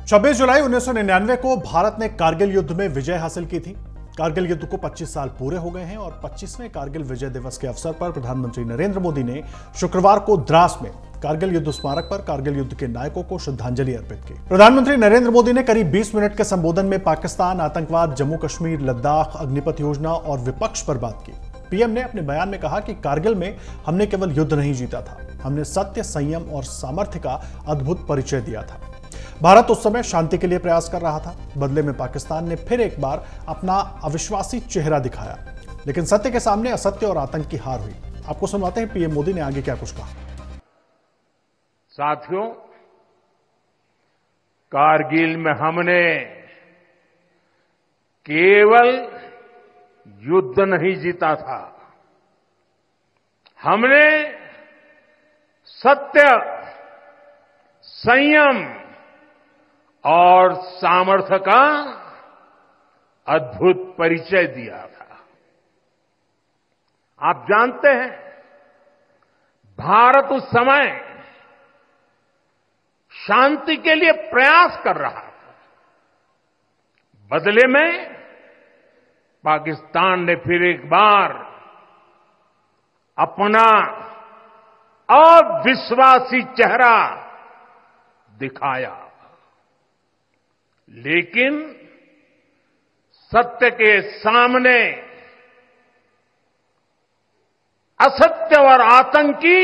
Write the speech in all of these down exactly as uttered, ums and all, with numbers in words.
छब्बीस जुलाई उन्नीस सौ निन्यानवे को भारत ने कारगिल युद्ध में विजय हासिल की थी। कारगिल युद्ध को पच्चीस साल पूरे हो गए हैं और पच्चीसवें कारगिल विजय दिवस के अवसर पर प्रधानमंत्री नरेंद्र मोदी ने शुक्रवार को द्रास में कारगिल युद्ध स्मारक पर कारगिल युद्ध के नायकों को श्रद्धांजलि अर्पित की। प्रधानमंत्री नरेंद्र मोदी ने करीब बीस मिनट के संबोधन में पाकिस्तान, आतंकवाद, जम्मू कश्मीर, लद्दाख, अग्निपथ योजना और विपक्ष पर बात की। पीएम ने अपने बयान में कहा कि कारगिल में हमने केवल युद्ध नहीं जीता था, हमने सत्य, संयम और सामर्थ्य का अद्भुत परिचय दिया था। भारत उस समय शांति के लिए प्रयास कर रहा था। बदले में पाकिस्तान ने फिर एक बार अपना अविश्वासी चेहरा दिखाया, लेकिन सत्य के सामने असत्य और आतंक की हार हुई। आपको सुनवाते हैं पीएम मोदी ने आगे क्या कुछ कहा। साथियों, कारगिल में हमने केवल युद्ध नहीं जीता था, हमने सत्य, संयम और सामर्थ्य का अद्भुत परिचय दिया था। आप जानते हैं, भारत उस समय शांति के लिए प्रयास कर रहा था। बदले में पाकिस्तान ने फिर एक बार अपना अविश्वासी चेहरा दिखाया, लेकिन सत्य के सामने असत्य और आतंक की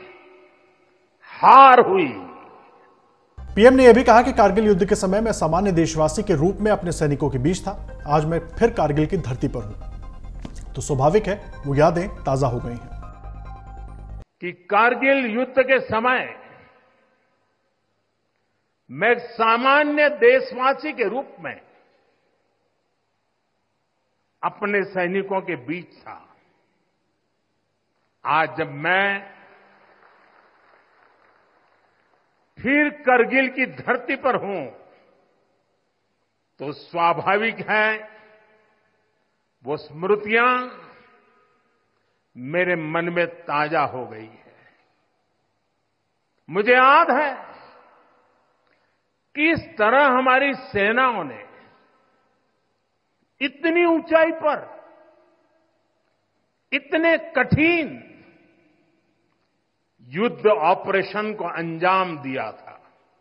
हार हुई। पीएम ने यह भी कहा कि कारगिल युद्ध के समय मैं सामान्य देशवासी के रूप में अपने सैनिकों के बीच था। आज मैं फिर कारगिल की धरती पर हूं, तो स्वाभाविक है वो यादें ताजा हो गई हैं कि कारगिल युद्ध के समय मैं एक सामान्य देशवासी के रूप में अपने सैनिकों के बीच था। आज जब मैं फिर कारगिल की धरती पर हूं, तो स्वाभाविक है वो स्मृतियां मेरे मन में ताजा हो गई है। मुझे याद है किस तरह हमारी सेनाओं ने इतनी ऊंचाई पर इतने कठिन युद्ध ऑपरेशन को अंजाम दिया था।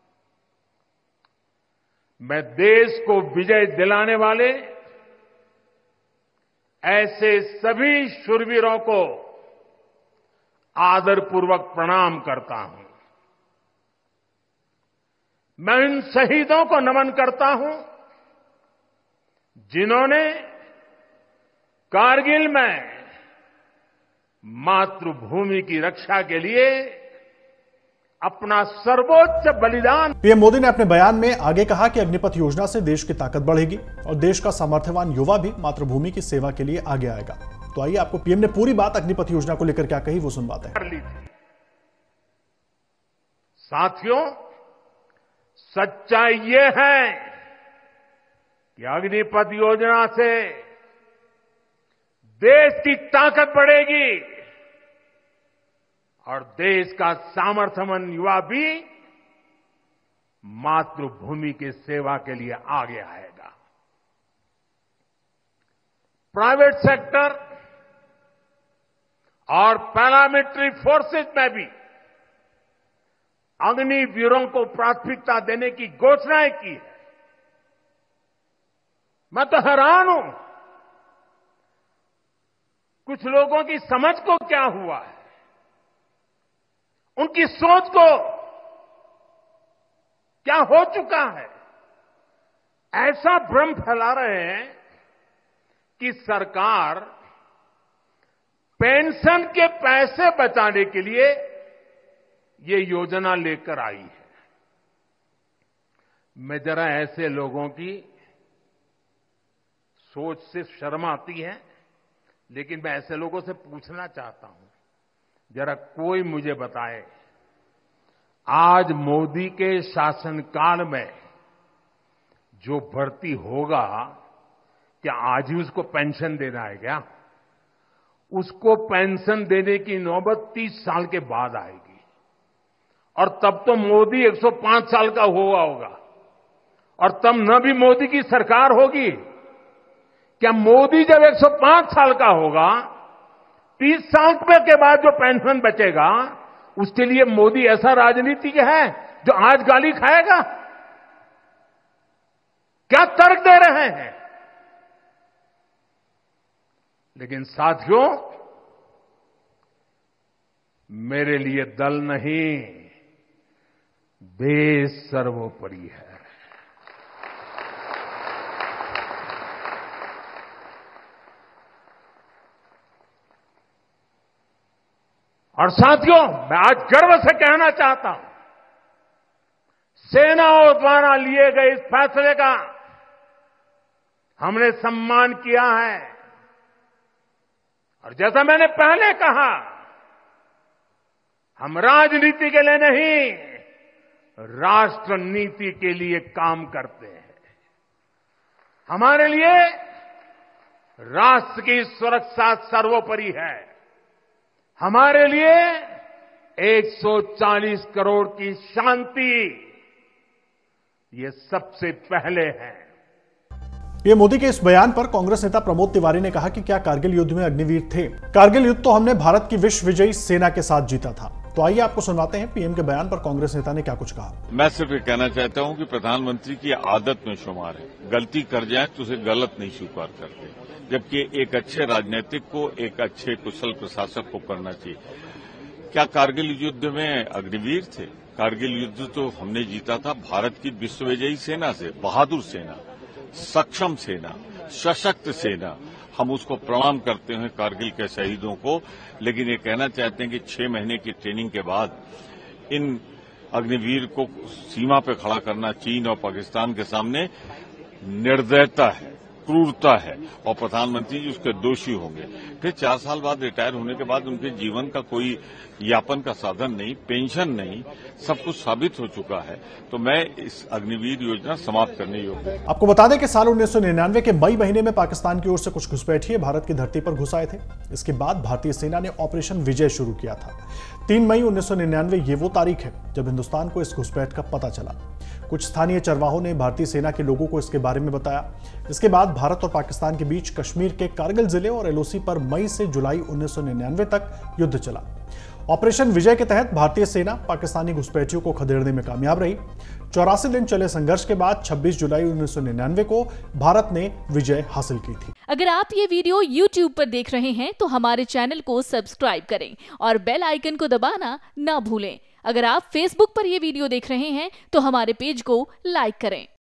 मैं देश को विजय दिलाने वाले ऐसे सभी शूरवीरों को आदरपूर्वक प्रणाम करता हूं। मैं उन शहीदों को नमन करता हूं जिन्होंने कारगिल में मातृभूमि की रक्षा के लिए अपना सर्वोच्च बलिदान। पीएम मोदी ने अपने बयान में आगे कहा कि अग्निपथ योजना से देश की ताकत बढ़ेगी और देश का सामर्थ्यवान युवा भी मातृभूमि की सेवा के लिए आगे आएगा। तो आइए आपको पीएम ने पूरी बात अग्निपथ योजना को लेकर क्या कही वो सुनवाते हैं। साथियों, सच्चाई ये है कि अग्निपथ योजना से देश की ताकत बढ़ेगी और देश का सामर्थ्यवान युवा भी मातृभूमि की सेवा के लिए आगे आएगा। प्राइवेट सेक्टर और पैरामिलिट्री फोर्सेस में भी अग्निवीरों को प्राथमिकता देने की घोषणाएं की है। मैं तो हैरान हूं, कुछ लोगों की समझ को क्या हुआ है, उनकी सोच को क्या हो चुका है। ऐसा भ्रम फैला रहे हैं कि सरकार पेंशन के पैसे बचाने के लिए ये योजना लेकर आई है। मैं जरा ऐसे लोगों की सोच से शर्म आती है, लेकिन मैं ऐसे लोगों से पूछना चाहता हूं, जरा कोई मुझे बताए, आज मोदी के शासनकाल में जो भर्ती होगा, क्या आज ही उसको पेंशन देना है क्या? उसको पेंशन देने की नौबत तीस साल के बाद आएगी और तब तो मोदी एक सौ पांच साल का हुआ होगा और तब न भी मोदी की सरकार होगी। क्या मोदी जब एक सौ पांच साल का होगा, तीस साल के बाद जो पेंशन बचेगा, उसके लिए मोदी ऐसा राजनीतिक है जो आज गाली खाएगा? क्या तर्क दे रहे हैं? लेकिन साथियों, मेरे लिए दल नहीं, देश सर्वोपरि है। और साथियों, मैं आज गर्व से कहना चाहता हूं, सेनाओं द्वारा लिए गए इस फैसले का हमने सम्मान किया है। और जैसा मैंने पहले कहा, हम राजनीति के लिए नहीं, राष्ट्र नीति के लिए काम करते हैं। हमारे लिए राष्ट्र की सुरक्षा सर्वोपरि है। हमारे लिए एक सौ चालीस करोड़ की शांति, ये सबसे पहले है। ये मोदी के इस बयान पर कांग्रेस नेता प्रमोद तिवारी ने कहा कि क्या कारगिल युद्ध में अग्निवीर थे? कारगिल युद्ध तो हमने भारत की विश्व विजयी सेना के साथ जीता था। तो आइए आपको सुनवाते हैं पीएम के बयान पर कांग्रेस नेता ने क्या कुछ कहा। मैं सिर्फ ये कहना चाहता हूं कि प्रधानमंत्री की आदत में शुमार है, गलती कर जाए तो उसे गलत नहीं स्वीकार करते, जबकि एक अच्छे राजनीतिक को, एक अच्छे कुशल प्रशासक को करना चाहिए। क्या कारगिल युद्ध में अग्निवीर थे? कारगिल युद्ध तो हमने जीता था भारत की विश्व विजयी सेना से, बहादुर सेना, सक्षम सेना, सशक्त सेना। हम उसको प्रणाम करते हैं कारगिल के शहीदों को, लेकिन ये कहना चाहते हैं कि छह महीने की ट्रेनिंग के बाद इन अग्निवीर को सीमा पे खड़ा करना चीन और पाकिस्तान के सामने निर्दयता है, क्रूरता है, और प्रधानमंत्री जी उसके दोषी होंगे। फिर चार साल बाद रिटायर होने के बाद उनके जीवन का कोई यापन का साधन नहीं, पेंशन नहीं, सब कुछ साबित हो चुका है। तो मैं इस अग्निवीर योजना समाप्त करने योग्य हूं। आपको बता दें कि साल उन्नीस सौ निन्यानवे के मई महीने में पाकिस्तान की ओर से कुछ घुसपैठिए भारत की धरती पर घुस आए थे। इसके बाद भारतीय सेना ने ऑपरेशन विजय शुरू किया था। तीन मई उन्नीस सौ निन्यानवे ये वो तारीख है जब हिंदुस्तान को इस घुसपैठ का पता चला। कुछ स्थानीय चरवाहों ने भारतीय सेना के लोगों को इसके बारे में बताया। इसके बाद भारत और पाकिस्तान के बीच कश्मीर के कारगिल जिले और एलओसी पर मई से जुलाई उन्नीस सौ निन्यानवे तक युद्ध चला। ऑपरेशन विजय के तहत भारतीय सेना पाकिस्तानी घुसपैठियों को खदेड़ने में कामयाब रही। चौरासी दिन चले संघर्ष के बाद छब्बीस जुलाई उन्नीस सौ निन्यानवे को भारत ने विजय हासिल की थी। अगर आप ये वीडियो यूट्यूब पर देख रहे हैं तो हमारे चैनल को सब्सक्राइब करें और बेल आइकन को दबाना ना भूलें। अगर आप फेसबुक पर यह वीडियो देख रहे हैं तो हमारे पेज को लाइक करें।